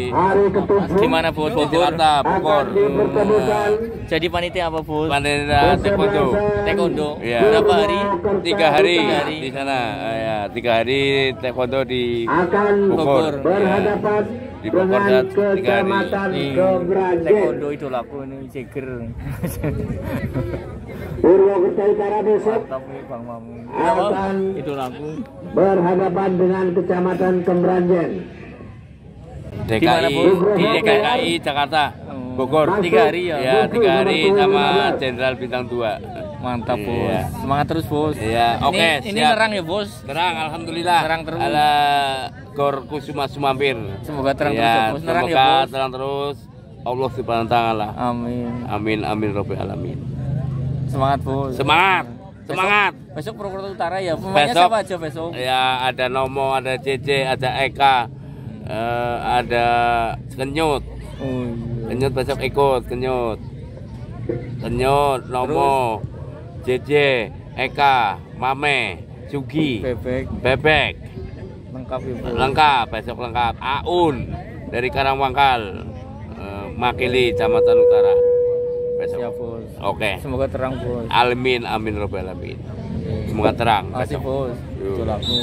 Di mana Bos? Jakarta, Bogor. Jadi panitia apa Bos? Panitia taekwondo. Taekwondo. Iya. Berapa hari? 3 hari di sana. Ya, 3 hari taekwondo di Bogor. Berhadapan Di Bogor dan 3 hari. Taekwondo itu laku ini ceger. Purwokerto Utara besok Mantap nih Bang Mamu. akan Itu laku. berhadapan dengan Kecamatan Kemranjen. DKI, Di mana, Bos? di DKI Jakarta, Bogor. 3 hari ya. Ya, 3 hari sama Jenderal Bintang 2. Mantap Bos. Iya. Semangat terus Bos. Iya, oke. Ini siap. nerang ya Bos. Terang, alhamdulillah. Terang terus. Ala Gor Kusuma Sumampir. Semoga terang Ya, terus ya, Bos. Nerang ya semoga Bos. terang terus. Allah Subhanahu wa taala. Amin. Amin amin rabbil alamin. Semangat Bos. Semangat. Semangat. Besok Purwokerto Utara ya. Pemainnya Besok siapa aja besok? ya ada Nomo, ada JJ, ada Eka, ada Kenyut. Oh iya. Kenyut besok ikut, Kenyut, Nomo, JJ, Eka, Mame, Sugi, Bebek, Lengkap ya Bos. lengkap, besok lengkap. Aun dari Karangwangkal, Makili, Kecamatan Utara. Besok. Siap Bos. Oke. Semoga terang Bos. Amin amin rabbil alamin. Semoga terang. Makasih Bos. Itu laku.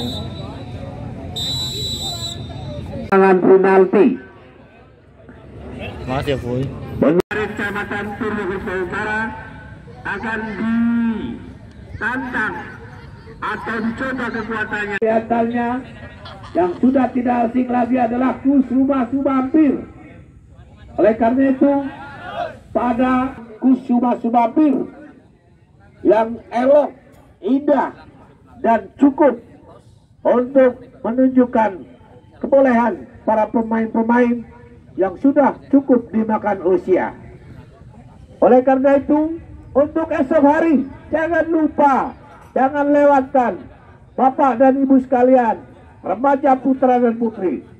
Tangan penalti. Makasih ya Bos. Dari Kecamatan Purwokerto Utara akan ditantang atau dicoba kekuatannya. Kelihatannya yang sudah tidak asing lagi adalah Kusuma Sumampir. Oleh karena itu, pada Kusuma Sumampir yang elok, indah, dan cukup untuk menunjukkan kebolehan para pemain-pemain yang sudah cukup dimakan usia. Oleh karena itu, untuk esok hari, jangan lupa, jangan lewatkan Bapak dan Ibu sekalian, remaja putra dan putri,